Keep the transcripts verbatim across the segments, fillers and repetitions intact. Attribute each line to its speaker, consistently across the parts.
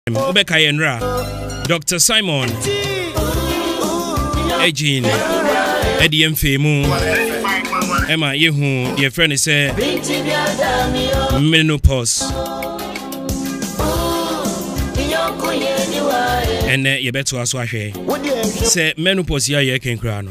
Speaker 1: Obeka Yenra, Doctor Simon, Ejin, Eddie Mfemu, Emma Yehu, dear friend is a menopause. And you bet to us, say menopause ya ye can crown.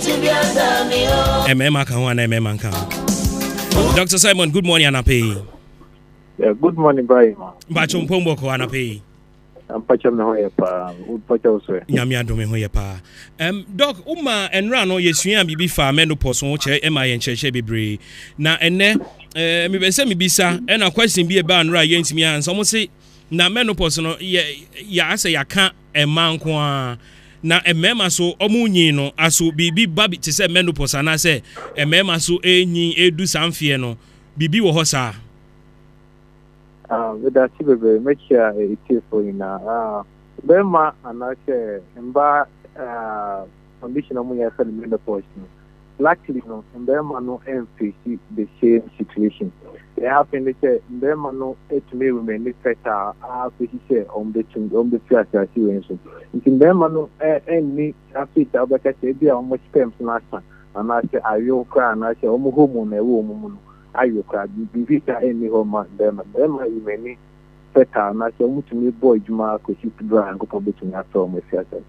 Speaker 1: Emma Kawan, Emma Kan. Doctor Simon, good morning, Anape.
Speaker 2: Yeah, good morning, Brian.
Speaker 1: Bachum Pombo, Anape.
Speaker 2: I'm patching the way pa would patch also.
Speaker 1: Yamia do me hoye pa. Um Doc Uma and Rano yesua bibi fa menopause wo che ema ye ncheche bebre. Na enne eh me be se me bisa e na question bi e ba nra ye ntimi an so mo se na menopause no ye ya ase ya ka ema nko a na emema so omunyi no aso bibi babi te se menopause ana se emema so enyi edu samfie no bibi wo ho sa.
Speaker 2: Uh, with that, we make sure it is for you now. Uh, Bema and I say, Mba condition of money for the menopause. Luckily, no, Bema no M P C the same situation. They happen to say, Bema no eight may remain better. Ah, we say on the on the first situation. In Bema no any after that, but I say they are much spent last time. And I say, I will cry and I say, Omo homo ne woman. Ayo ka bibi ta eni ho ma dem dem imeni peta na so mutumi boy juma ko si tudra an ko betumi ato mo fi asa.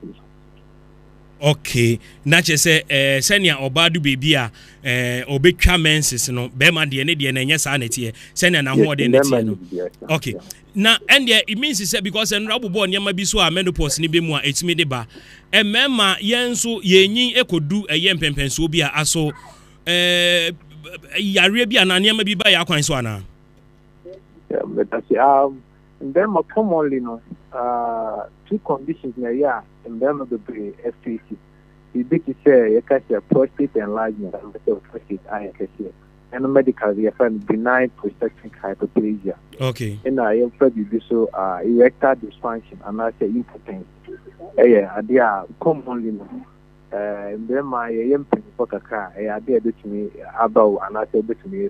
Speaker 1: Okay, na che se eh senia obadu bebi a eh obetwa menses no be ma de ne de na nya sa na tie senia na ho de na tie no. Okay. Na and it means say because en rabobo nyama bi so a menopause ni be mu a etimi de ba emema yenso yenyin ekodu eye mpempenso bi a aso eh yare bi ana niam bi ba ya kwan so ana.
Speaker 2: Yeah, but I say um then more commonly no uh two conditions na yeah and then the F T C the big say you can say prostate enlargement and the prostate I can say and medical we find benign prostatic hyperplasia.
Speaker 1: Okay.
Speaker 2: And I am probably so uh erectile dysfunction and I say impotence. Yeah, they are commonly no Uh, then my young people kaka I did it to me about and I said to me.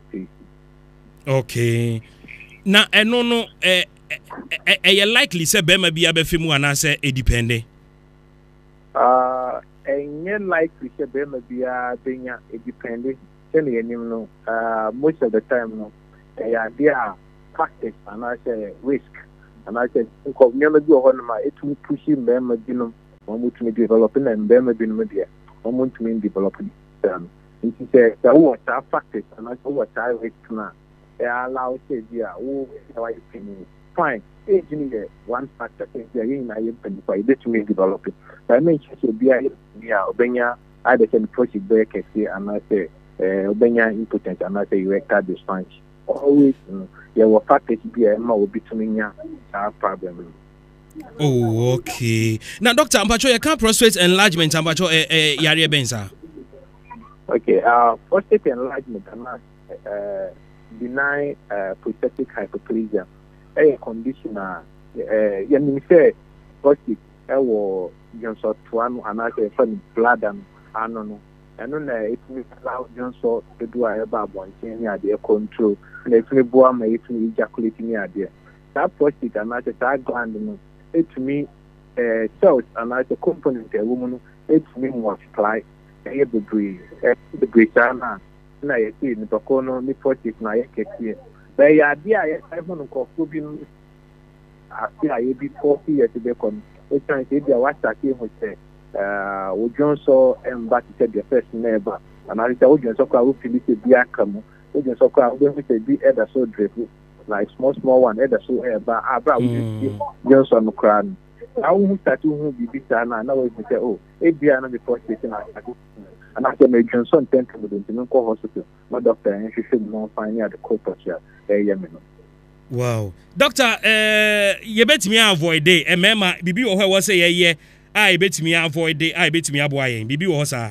Speaker 1: Okay. Now I no no eh eh likely say be ma bi abefimu ana say e depende.
Speaker 2: Uh and likely say be ma bi a benya e depende. Say enim no uh most of the time no eh there are factors and I say risk and I say ko nyama bi ho no ma etu push me ma bi no one to developing and then maybe media one to mean developing um it is a what are factors and also what I wait to allow say yeah oh fine aging one factor things are in I am by this to me developing I mean should be yeah obenya I can proceed back and I say uh obenya impotent and I say erectile dysfunction always yeah what factors be a more between ya problem.
Speaker 1: Oh, okay. Now, Doctor Ampacho, you can't prostate enlargement, Ampacho, eh, eh, yari benza.
Speaker 2: Okay, uh, prostate enlargement, uh, benign uh, prostatic hyperplasia, a condition, uh, you mean, say, prostate, I will, you know, to one, and I say, from blood and I don't know. And then it will allow Johnson to do a about one thing, the control, and if you go on, if you ejaculate in the idea. That prostate, and I say, that gland, it to me uh, cells and as a component a woman it to me multiply a degree the degree sana na I see in the corner the prostate na yake but ya dia I want to go be after I be forty years to become it can say there was that came with uh we John saw and back to the first neighbor and I tell you so we feel it be akam we just so we say be either so dreadful like small small one either so eh but abra we just on crown I won't start to be bitter now now we say oh it be another prostate and I say me Johnson tend to the medical hospital my doctor and she should not find out the corporate here eh
Speaker 1: wow doctor eh you bet me avoid it e mema bibi wo ho say ye ye I bet me avoid it I bet me aboa yen bibi wo sa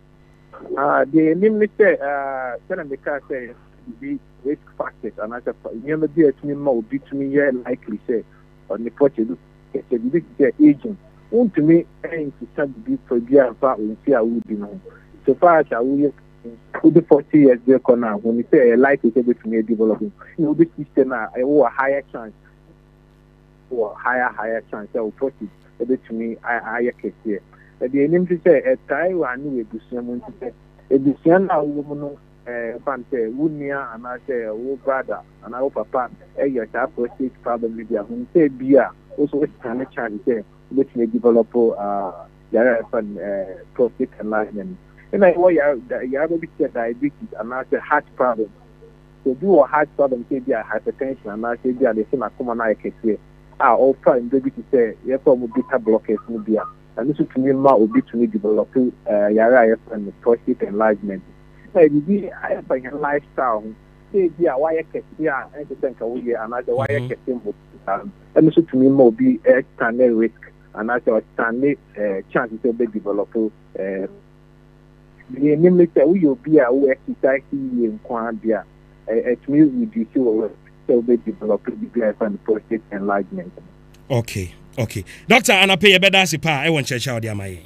Speaker 2: ah the name say uh tell me can say be risk factors and I said you know be to me more be to me yeah likely say on the project it's a big aging want to me and to start be for be and far we see how we be now so far as we could be forty years there now when we say a life is able to me developing you know this system now a higher chance for higher higher chance of prostate to me higher case here. But the name to say a Taiwan with the same a Luciana woman Fante, Wunia, and I say, oh brother, and our papa, a your prostate problem with your home say beer, also a chance there, which may develop uh prostate enlargement. And I want you have a diabetes and I say heart problem. So do a heart problem, say be a hypertension, and I say be a the same as common eye case here. Ah, all fine, baby to say, yes, for beta blockers, maybe. And this is to me, ma will be to me develop uh, Yara and prostate enlargement. Maybe I have a lifestyle. Say, yeah, why I can see and to think away, and I why I can see. And this is to me, more be a standard risk, and I say, standard chances of develop. The name say, we will be a exercise in Quandia. It means we do so, so they develop the and prostate enlargement.
Speaker 1: Okay. Okay. Doctor, and I pay a better sipa. I want to check out the my.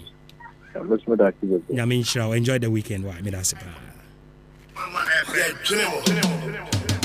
Speaker 2: I
Speaker 1: mean, shall enjoy the weekend. Why, me that's